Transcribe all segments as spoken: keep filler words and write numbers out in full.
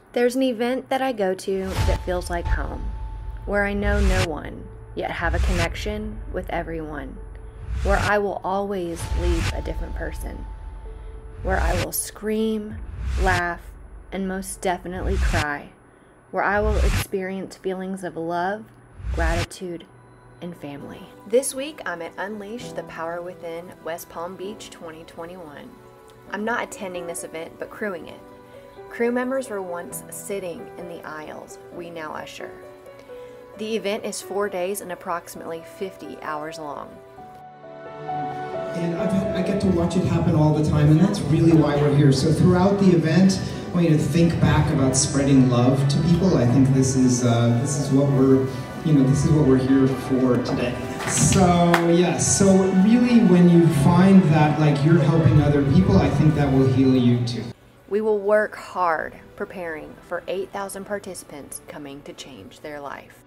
There's an event that I go to that feels like home, where I know no one, yet have a connection with everyone, where I will always leave a different person, where I will scream, laugh, and most definitely cry, where I will experience feelings of love, gratitude, and family. This week, I'm at Unleash the Power Within West Palm Beach twenty twenty-one. I'm not attending this event, but crewing it. Crew members were once sitting in the aisles we now usher. The event is four days and approximately fifty hours long. And I've had, I get to watch it happen all the time, and that's really why we're here. So throughout the event, I want you to think back about spreading love to people. I think this is uh, this is what we're, you know, this is what we're here for today. So yes, so really, when you find that like you're helping other people, I think that will heal you too. We will work hard preparing for eight thousand participants coming to change their life.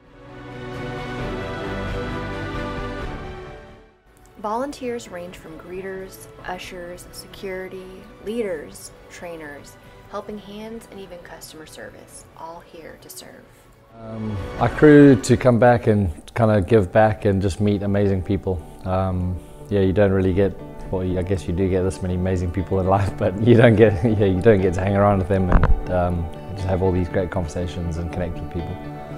Volunteers range from greeters, ushers, security, leaders, trainers, helping hands, and even customer service, all here to serve. Um, I crew to come back and kind of give back and just meet amazing people. Um, yeah, you don't really get, well, I guess you do get this many amazing people in life, but you don't get, yeah, you don't get to hang around with them and um, just have all these great conversations and connect with people.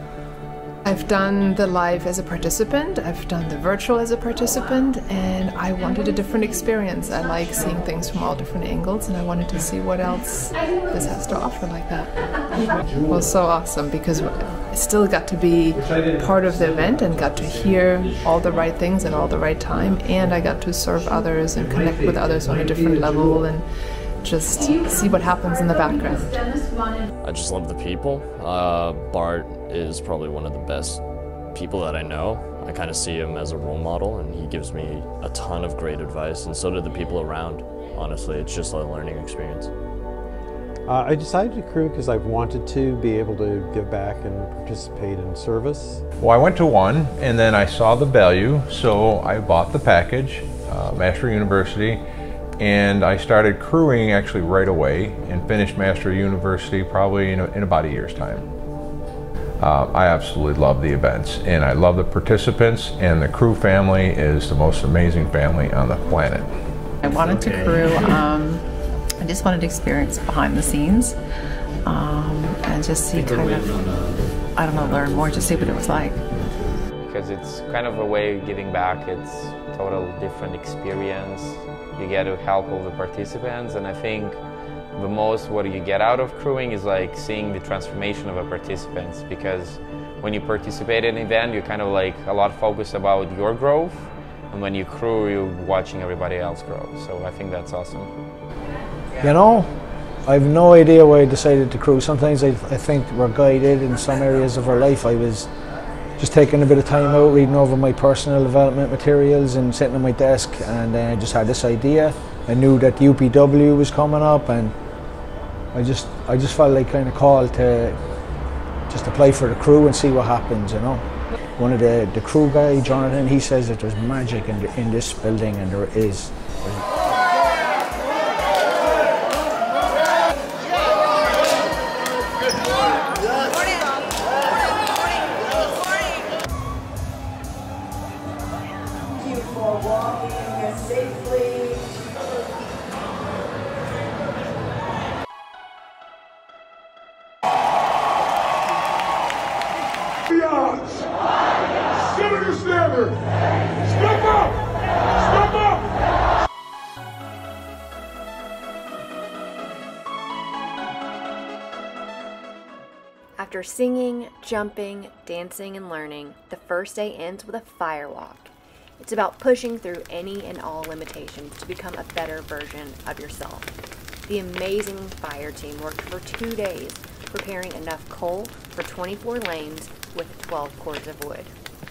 I've done the live as a participant, I've done the virtual as a participant, and I wanted a different experience. I like seeing things from all different angles, and I wanted to see what else this has to offer like that. It was so awesome because I still got to be part of the event and got to hear all the right things at all the right time, and I got to serve others and connect with others on a different level and just see what happens in the background. I just love the people. Uh, Bart is probably one of the best people that I know. I kind of see him as a role model, and he gives me a ton of great advice, and so do the people around. Honestly, it's just a learning experience. Uh, I decided to crew because I've wanted to be able to give back and participate in service. Well, I went to one, and then I saw the value, so I bought the package, uh, Master University, and I started crewing actually right away and finished Master University probably in, a, in about a year's time. Uh, I absolutely love the events, and I love the participants, and the crew family is the most amazing family on the planet. I wanted to crew, um, I just wanted to experience behind the scenes um, and just see kind of, I don't know, learn more, just see what it was like. Because it's kind of a way of giving back, it's a total different experience. You get to help all the participants, and I think the most what you get out of crewing is like seeing the transformation of a participants, because when you participate in an event, you're kind of like a lot focused about your growth, and when you crew, you're watching everybody else grow. So I think that's awesome. You know, I have no idea why I decided to crew. Sometimes I, I think we're guided in some areas of our life. I was just taking a bit of time out, reading over my personal development materials and sitting at my desk, and then I just had this idea. I knew that U P W was coming up, and I just I just felt like kind of called to just apply for the crew and see what happens, you know. One of the, the crew guy, Jonathan, he says that there's magic in, the, in this building, and there is. After singing, jumping, dancing, and learning, the first day ends with a fire walk. It's about pushing through any and all limitations to become a better version of yourself. The amazing fire team worked for two days, preparing enough coal for twenty-four lanes with twelve cords of wood.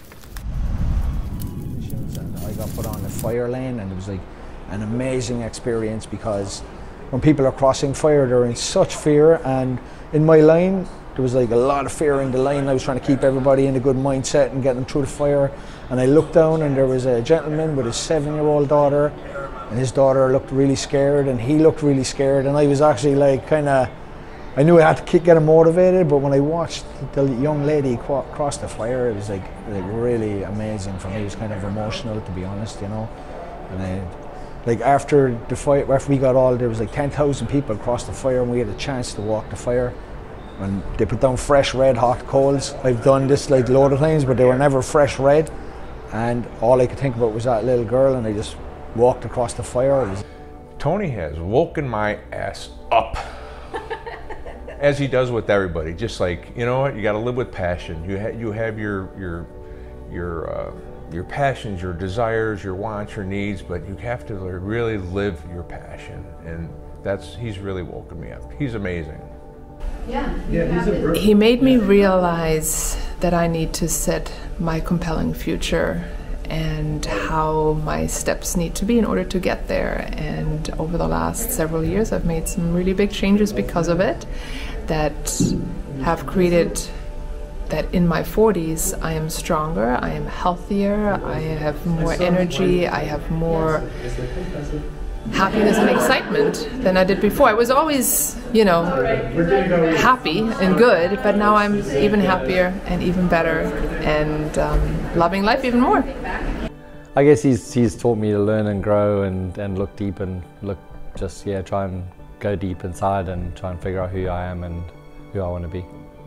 I got put on the fire lane, and it was like an amazing experience, because when people are crossing fire, they're in such fear, and in my line, there was like a lot of fear in the line. I was trying to keep everybody in a good mindset and get them through the fire. And I looked down, and there was a gentleman with his seven-year-old daughter, and his daughter looked really scared, and he looked really scared, and I was actually like kind of I knew I had to keep getting motivated, but when I watched the young lady cross the fire, it was like, like really amazing for me. It was kind of emotional, to be honest, you know. And I, like after the fire, after we got all, there was like ten thousand people across the fire, and we had a chance to walk the fire. And they put down fresh red hot coals. I've done this like a load of times, but they were never fresh red. And all I could think about was that little girl, and I just walked across the fire. It was... Tony has woken my ass up. As he does with everybody, just like, you know what, you got to live with passion. You, ha you have your your your uh, your passions, your desires, your wants, your needs, but you have to really live your passion, and that's he's really woken me up. He's amazing. Yeah, yeah he's a he made me realize that I need to set my compelling future and how my steps need to be in order to get there. And over the last several years, I've made some really big changes because of it that have created that in my forties I am stronger, I am healthier, I have more energy, I have more happiness and excitement than I did before. I was always, you know, happy and good, but now I'm even happier and even better and um, loving life even more. I guess he's, he's taught me to learn and grow and, and look deep and look, just, yeah, try and go deep inside and try and figure out who I am and who I want to be.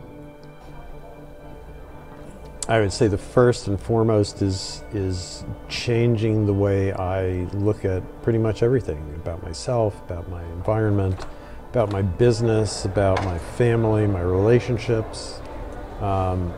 I would say the first and foremost is is changing the way I look at pretty much everything about myself, about my environment, about my business, about my family, my relationships. Um,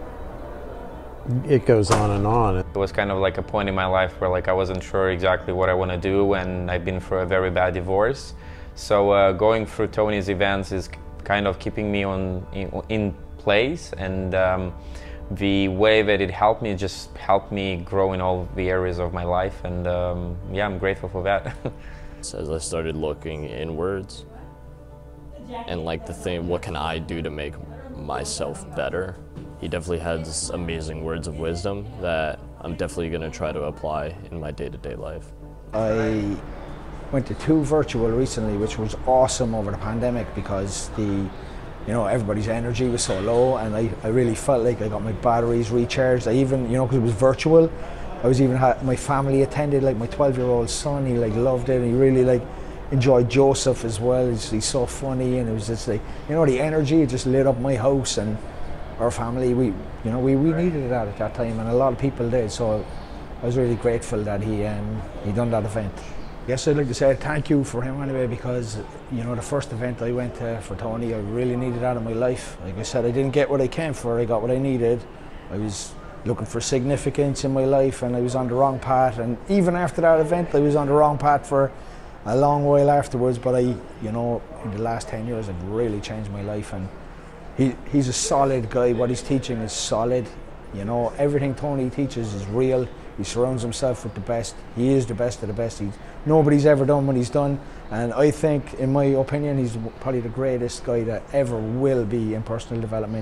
it goes on and on. It was kind of like a point in my life where like I wasn't sure exactly what I want to do, and I've been through a very bad divorce. So uh, going through Tony's events is kind of keeping me on in, in place, and um, the way that it helped me just helped me grow in all the areas of my life, and um, yeah, I'm grateful for that. So as I started looking inwards and like the thing, what can I do to make myself better? He definitely has amazing words of wisdom that I'm definitely going to try to apply in my day-to-day life. I went to two virtual recently, which was awesome over the pandemic because the, you know, everybody's energy was so low, and I, I really felt like I got my batteries recharged. I even, you know, because it was virtual, I was even had my family attended, like my twelve-year-old son, he like loved it, and he really like enjoyed Joseph as well. He's, he's so funny, and it was just like, you know, the energy just lit up my house and our family. We, you know, we, we needed that at that time, and a lot of people did. So I was really grateful that he um, he done that event. Yes, I'd like to say thank you for him anyway, because, you know, the first event I went to for Tony, I really needed that in my life. Like I said, I didn't get what I came for, I got what I needed. I was looking for significance in my life, and I was on the wrong path, and even after that event I was on the wrong path for a long while afterwards, but I, you know, in the last ten years I've really changed my life, and he, he's a solid guy. What he's teaching is solid, you know, everything Tony teaches is real. He surrounds himself with the best. He is the best of the best. He's, nobody's ever done what he's done, and I think, in my opinion, he's probably the greatest guy that ever will be in personal development.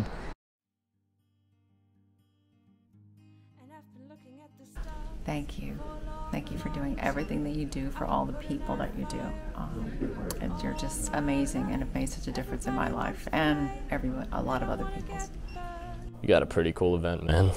Thank you. Thank you for doing everything that you do for all the people that you do. Um, and you're just amazing, and have made such a difference in my life and everyone, a lot of other people's. You got a pretty cool event, man.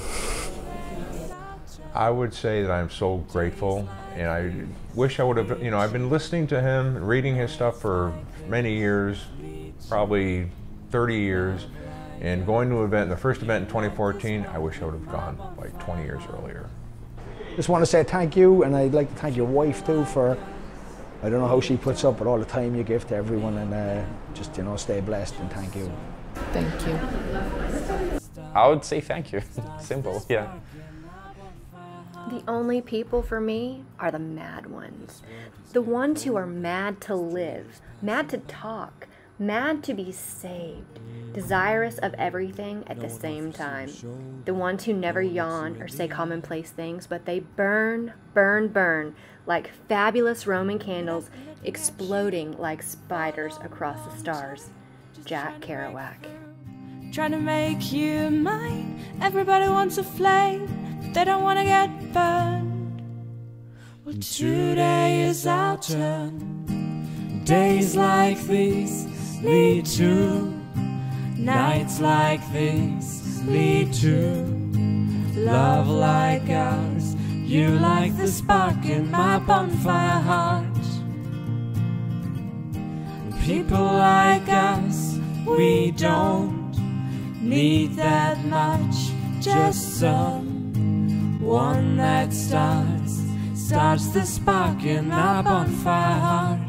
I would say that I'm so grateful, and I wish I would have, you know, I've been listening to him, reading his stuff for many years, probably thirty years, and going to an event, the first event in twenty fourteen, I wish I would have gone like twenty years earlier. Just want to say thank you, and I'd like to thank your wife too for, I don't know how she puts up with all the time you give to everyone, and uh, just, you know, stay blessed, and thank you. Thank you. I would say thank you. Simple, yeah. The only people for me are the mad ones. The ones who are mad to live, mad to talk, mad to be saved, desirous of everything at the same time. The ones who never yawn or say commonplace things, but they burn, burn, burn like fabulous Roman candles exploding like spiders across the stars. Jack Kerouac. Trying to make you mine. Everybody wants a flame, but they don't want to get burned. Well, today is our turn. Days like these lead to nights like this, lead to love like ours. You like the spark in my bonfire heart. People like us, we don't need that much, just someone that starts, starts the spark in our bonfire heart.